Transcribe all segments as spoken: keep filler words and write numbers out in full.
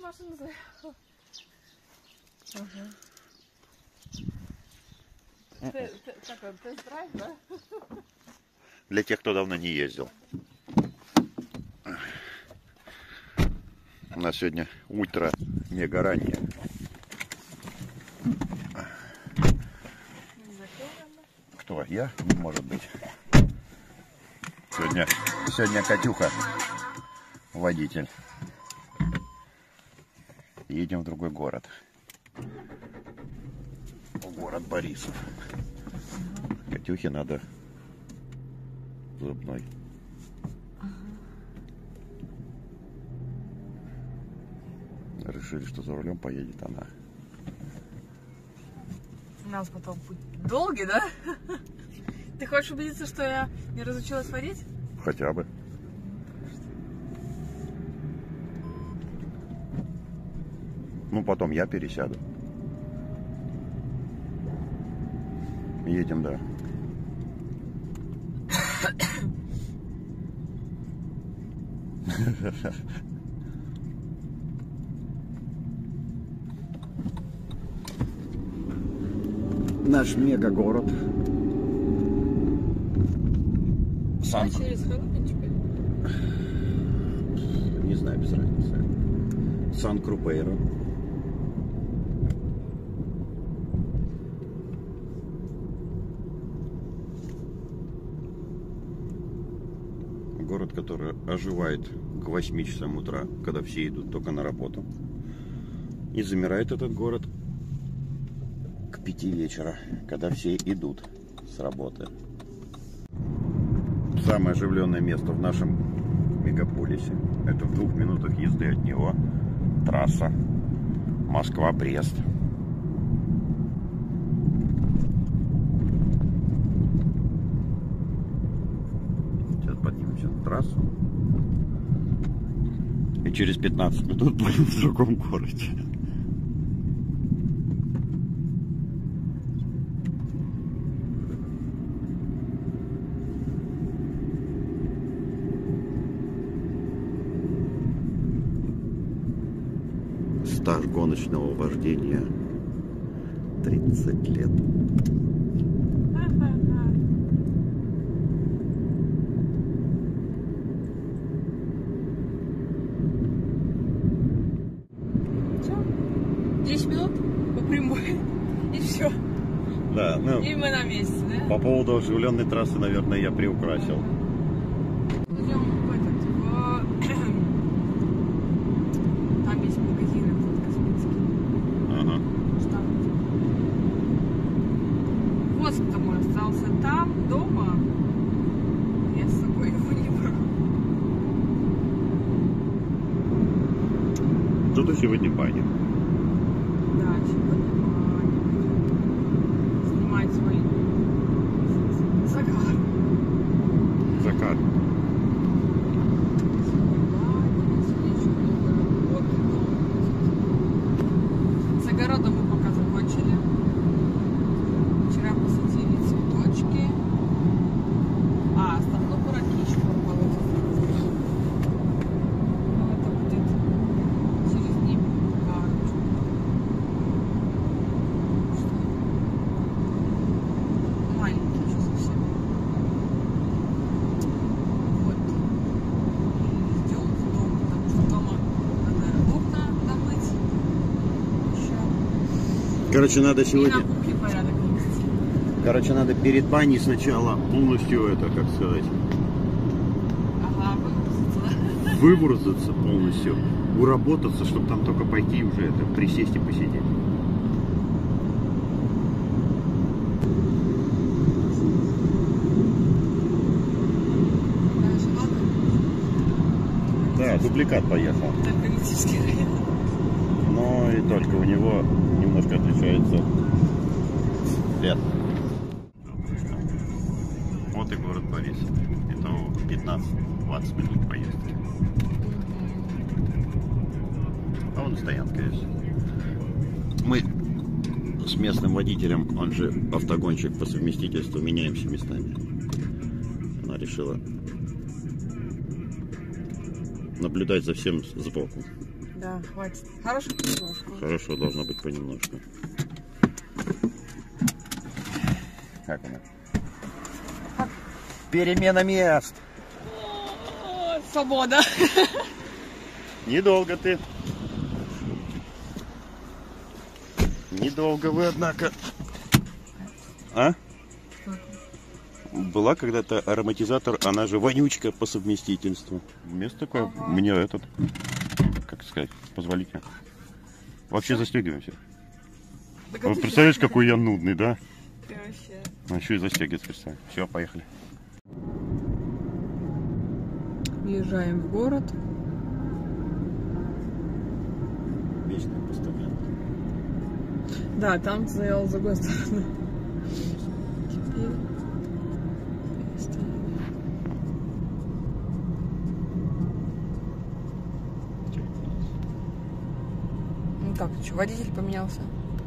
машину заехала. Ага. Тест-драйв, да? Для тех, кто давно не ездил. У нас сегодня ультра мега раннее. Кто? Я? Не может быть. Сегодня, сегодня Катюха, водитель. Едем в другой город. В город Борисов. Катюхе надо зубной. Решили, что за рулем поедет она. У нас потом путь долгий, да? Ты хочешь убедиться, что я не разучилась водить? Хотя бы. Ну, потом я пересяду. Едем, да. Наш мегагород. Сан... А через Холодничка? Не знаю, без разницы. Сан-Крупейро. Город, который оживает к восьми часам утра, когда все идут только на работу. И замирает этот город к пяти вечера, когда все идут с работы. Самое оживленное место в нашем мегаполисе. Это в двух минутах езды от него. Трасса Москва-Брест. Сейчас поднимемся на трассу. И через пятнадцать минут будем в другом городе. Стаж гоночного вождения тридцать лет. десять минут по прямой и все. Да, ну, и мы на месте, да? По поводу оживленной трассы, наверное, я приукрасил. Идем в этот, в... там есть магазины косметики. Ага. Воск-то мой остался там, дома. Я с собой его не брал. Что-то сегодня баня. Да, сегодня баня. Снимать свой загар. Закат. С огородом мы пока закончили. Вчера посадили цветочки. А, оставлю бураки еще прополоть. Но это будет через дней парочку. Маленький еще совсем. Вот. И идем в дом, потому что дома надо окна домыть. Еще. Короче, надо И сегодня... на кухне порядок навести. Короче, надо перед баней сначала полностью это, как сказать, Ага, выгрузиться. выброситься полностью, уработаться, чтобы там только пойти уже это, присесть и посидеть. Даже ладно. Да, дубликат поехал. Это политический район. Но и только у него немножко отличается цвет. Вот и город Борисов. Итого пятнадцать-двадцать минут поездки. А вон стоянка есть. Мы с местным водителем, он же автогонщик по совместительству, меняемся местами. Она решила наблюдать за всем сбоку. Да, хватит. Хорошо понемножку. Хорошо, должно быть понемножку. Как она? Перемена мест. О, свобода. Недолго ты. Недолго вы, однако. А? Была когда-то ароматизатор, она же вонючка по совместительству. Место такое, ага. Мне этот, как сказать, позволите. Вообще застегиваемся. Вот представляешь, какой я нудный, да? Ты вообще. Ну еще и застегиваться, представь. Все, поехали. Въезжаем в город. Вечный постамент. Да, там стоял с другой стороны. Теперь... Ну как, что, водитель поменялся?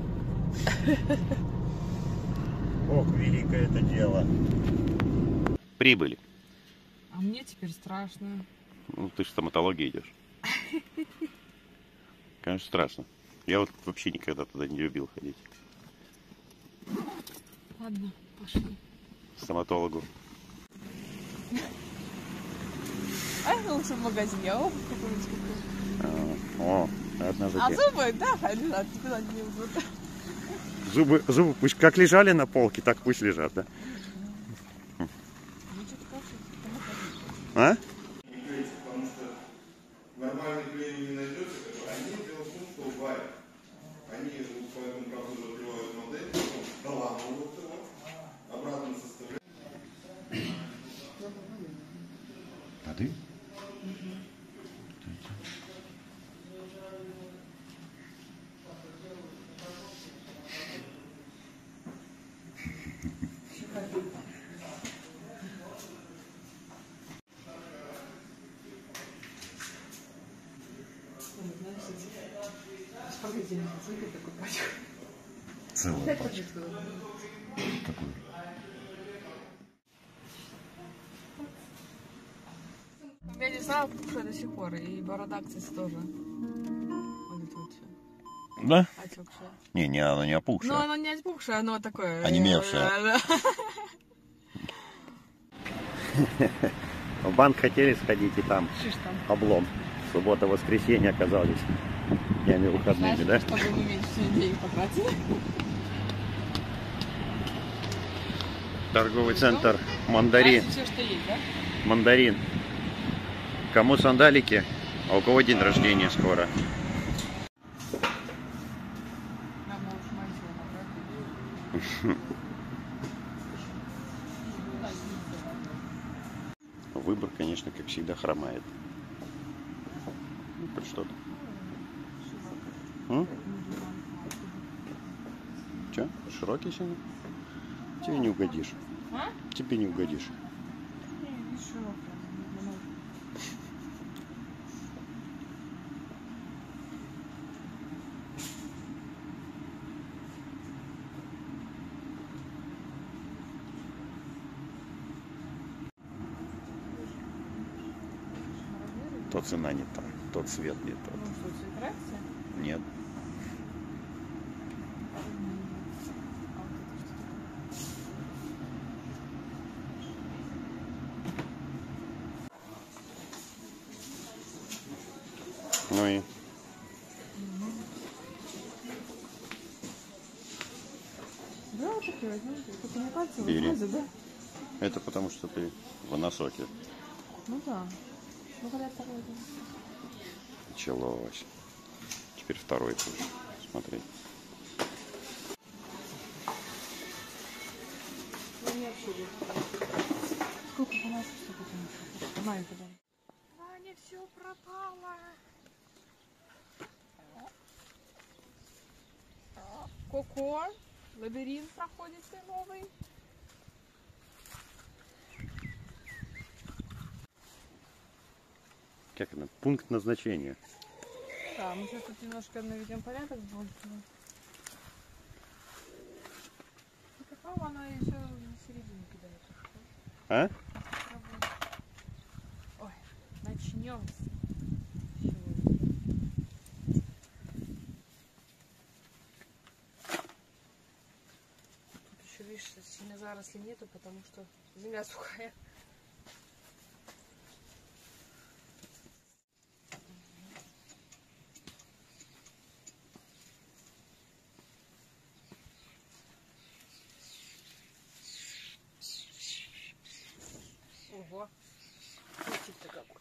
Ох, великое это дело. Прибыли. А мне теперь страшно. Ну, ты же в стоматологию идешь. Конечно, страшно. Я вот вообще никогда туда не любил ходить. Ладно, пошли. К стоматологу. А я лучше в магазине, а обувь какую-нибудь куплю. О, одна за А зубы, да, лежат, никуда не уйдут. Зубы, зубы пусть как лежали на полке, так пусть лежат, да? А? Потому что нормальный клей не найдется, они дело в том, что варят. Они поэтому правда открывают модель, потом доламывают его, обратно составляют. Воды? Целую пачку. Какую? У меня не самая пухшая до сих пор, и борода, кстати, тоже. Вот это вот все. Да? Отекшая. Не, не, она не опухшая. Ну, она не опухшая, оно такое... Онемевшая. В банк хотели сходить, и там облом. Суббота-воскресенье оказались днями выходными, да? Чтобы мы меньше денег потратили. Торговый центр Мандарин. Все, что есть, да? Мандарин. Кому сандалики, а у кого день рождения скоро. Выбор, конечно, как всегда, хромает. Ну, хоть что-то. Че? Широкий сегодня? Тебе не угодишь. А? Тебе не угодишь. То цена не та, тот цвет не тот. Ну что, цвет нравится? Нет. Ну и? Да, вот такие возьмем. Только не пальцы Бери. влазят, да? Это потому что ты в носоке. Ну да. Ну когда второй день. Началось. Теперь второй будешь смотреть. Ну не вообще нет. Сколько по нас, сколько по нас? Маленько, да. Аня, все пропало. Коко, лабиринт проходите новый. Как это? Пункт назначения. Да, мы сейчас тут немножко наведем порядок в Больцево. И какого она еще на середину кидает? А? Ой, начнем. видишь, сильно зарослей нету, потому что земля сухая. Ого, птичек-то какой.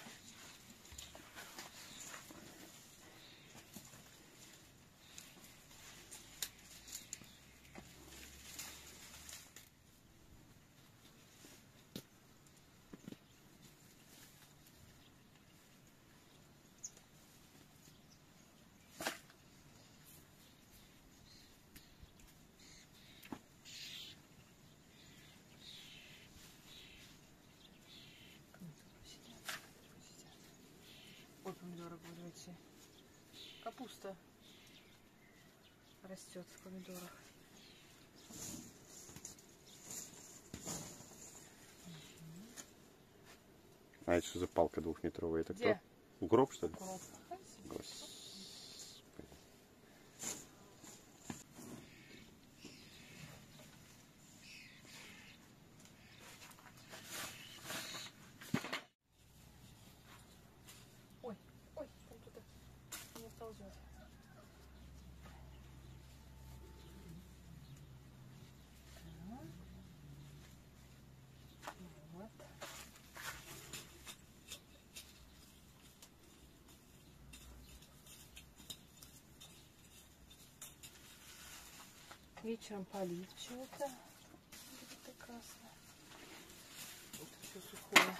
Ой, помидоры будут идти. Капуста растет в помидорах. А это что за палка двухметровая? Это Где? кто? Укроп, что ли? Укроп. Господи. Ой, ой, там кто-то не ползет. Вот. Вечером полить почему-то. Будет прекрасно. Вот все сухое.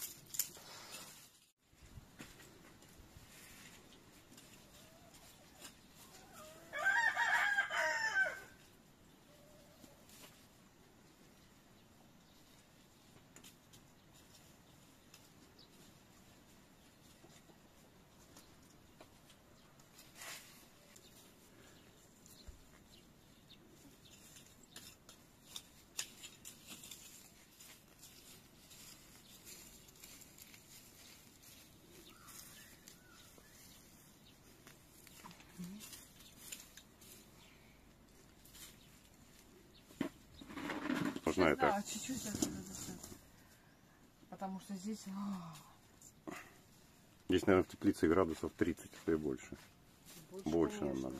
Можно это? Да, чуть-чуть отсюда. Потому что здесь... Здесь, наверное, в теплице градусов тридцать, а то и больше. Больше, Больше нам конечно. надо.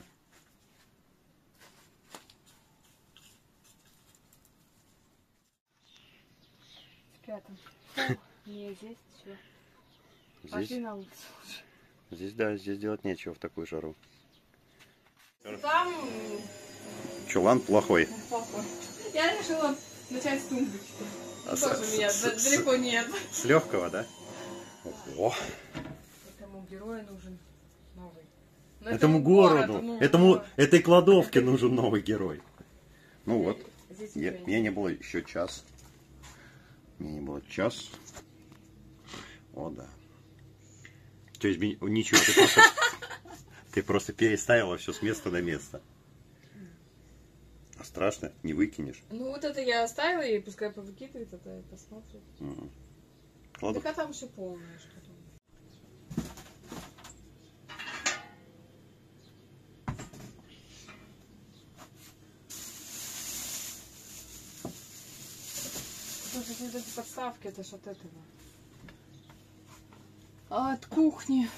Спят. Фу, не, здесь все. Пошли Здесь, на улицу. здесь, да, здесь делать нечего в такую жару. Там Чулан плохой. плохой. Я решила начать с тумбочки. А Ну, с- тоже с- меня с- да- с- далеко нет. С легкого, да? Ого. Этому герою нужен новый. Но Этому городу, ну, этому, ну, этой кладовке нужен новый герой. Ну вот, здесь я, ничего мне не было еще час. Мне не было час. О, да. То есть, ми- ничего, ты просто, ты просто переставила все с места на место. А страшно, не выкинешь. Ну вот это я оставила, и пускай повыкидывает, это и посмотрит. Угу. Кладов... Так а там еще полное что-то. Слушайте, вот эти подставки, это ж от этого. А от кухни.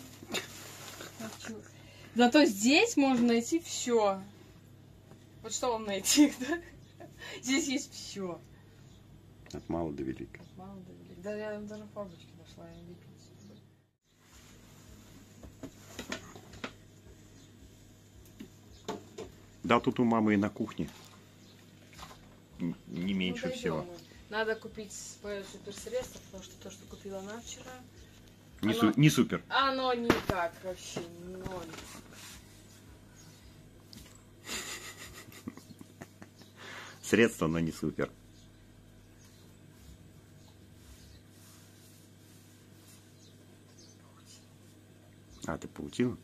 Зато здесь можно найти все. Вот что вам найти, да? Здесь есть все. От мала до велика. Мало довели. Да я даже фабрички нашла, я не пить. Да, тут у мамы и на кухне. Н- Не меньше Ну, всего. дойдем. Надо купить свое суперсредство, потому что то, что купила она вчера, Не, Оно- су- не супер. оно никак вообще, ноль. Средство, но не супер. А, ты паутину?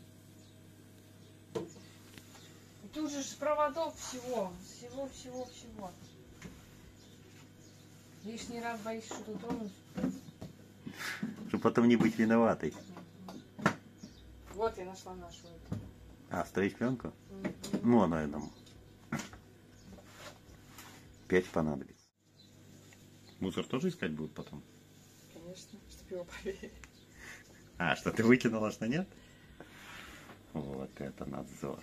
Тут же ж проводов всего, всего, всего, всего. Лишний раз боишься что-то тронуть. Чтобы потом не быть виноватой. Вот я нашла нашу эту. А, ставить пленку? Мгм. Ну, она и нам. Опять понадобится. Мусор тоже искать будут потом? Конечно, чтобы его проверили. А, что ты выкинула, что нет? Вот это надзор.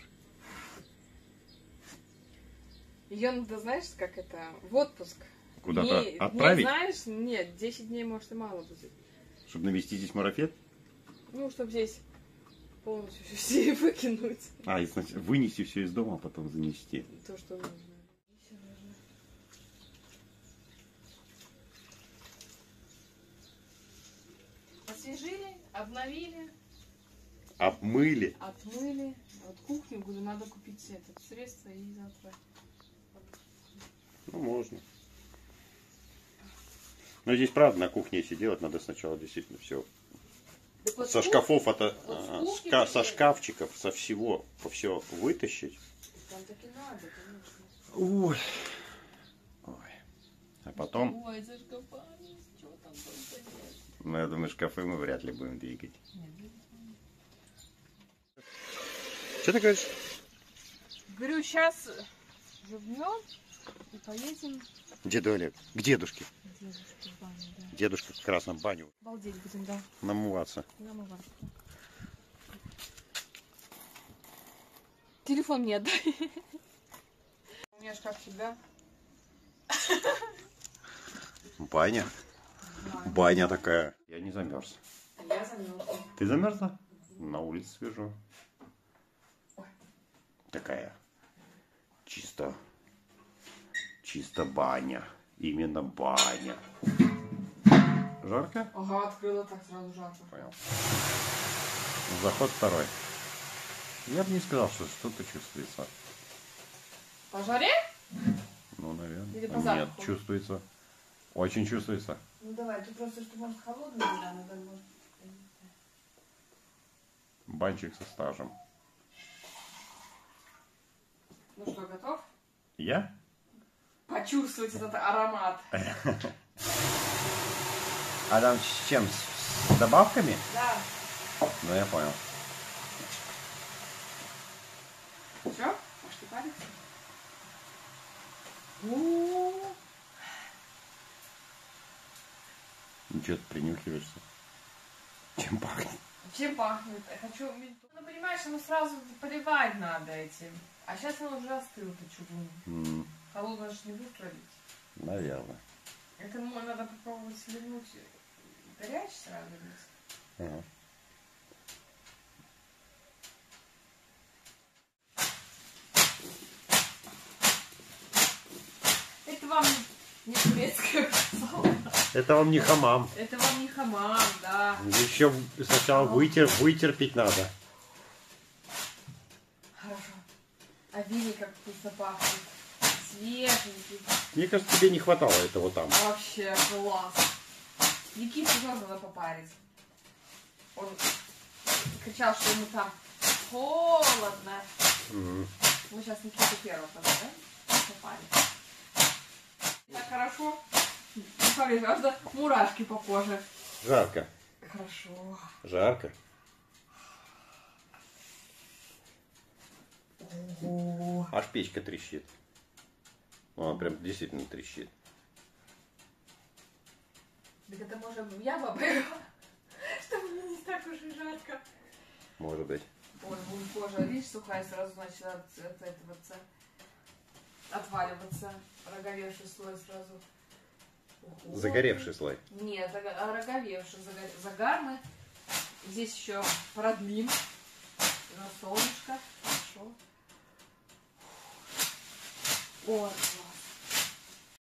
Ее надо, знаешь, как это, в отпуск. Куда-то Дней- отправить? дней, знаешь, нет, десять дней, может, и мало будет. Чтобы навести здесь марафет? Ну, чтобы здесь полностью все выкинуть. А, и значит, вынести все из дома, а потом занести. То, что нужно. Всё нужно. Освежили, обновили, Обмыли. отмыли. А вот кухню, говорю, надо купить это средство и завтра. Ну, можно. Но здесь, правда, на кухне, если делать, надо сначала действительно все. Так вот Со кух- шкафов, это, вот с а, кухни ска- со теперь. шкафчиков, со всего, все вытащить. Там так и надо, конечно. Ой. Ой. А потом, Ой, за шкафами, что там только нет. ну, я думаю, шкафы мы вряд ли будем двигать. Нет, Что ты говоришь? говорю, сейчас жубнем и поедем Деду Олег. К дедушке. к дедушке в баню, да. Дедушка как раз на баню Обалдеть будем, да. намываться. Намываться. Телефон мне отдай. У меня шкафчик, да? Баня. Баня такая. Я не замерз. Я замерзла. Ты замерзла? На улице свежо. Такая чисто, чисто баня. Именно баня. Жарко? Ага, открыла так сразу жарко. Понял. Заход второй. Я бы не сказал, что что-то чувствуется. По жаре? Ну, наверное. Или по Нет, запаху? чувствуется. Очень чувствуется. Ну давай, ты просто, что может холодная вода, надо, может. Банчик со стажем. Ну что, готов? Я? Почувствовать этот аромат. А там с чем? С, с добавками? Да. Ну, я понял. Все? Пошли париться? У-у-у. Ну, что ты принюхиваешься? Чем пахнет? Чем пахнет? Я хочу... Ну, понимаешь, ему сразу поливать надо этим. А сейчас он уже остыл, ты чугун. М, Холодно же не будешь творить. наверное. Это ему надо попробовать сливнуть горячий сразу. Ага. Это вам не турецкое сало. Это вам не хамам. Это вам не хамам, да. Еще сначала вытер, вытерпеть надо. Хорошо. А вини как вкусно пахнет. Свеженький. Мне кажется, тебе не хватало этого там. Вообще класс. Никиту тоже надо попарить. Он кричал, что ему там холодно. Мгм. Мы сейчас Никиту первого позовем. Попарить. Так хорошо. Не поверишь, аж до мурашки по коже. Жарко. Хорошо. Жарко. Ого. Аж печка трещит. Она прям действительно трещит. Так это может я попрыгала, чтобы мне не так уж и жарко. Может быть. Ой, вон кожа, видишь, сухая, сразу начала от, от этого ца- отваливаться. Роговевший слой сразу. Ого. Загоревший слой. Нет, зага- а роговевший, загар, загарный. Здесь еще продлим. На солнышко. Хорошо. Ой, класс.